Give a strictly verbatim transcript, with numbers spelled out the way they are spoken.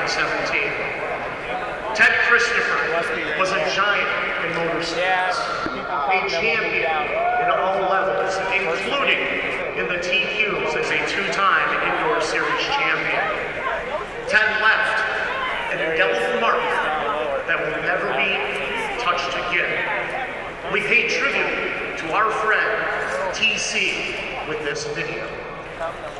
seventeen. Ted Christopher was a giant in motorsports, a champion in all levels, including in the T Qs as a two-time indoor series champion. Ted left an indelible mark that will never be touched again. We pay tribute to our friend T C with this video.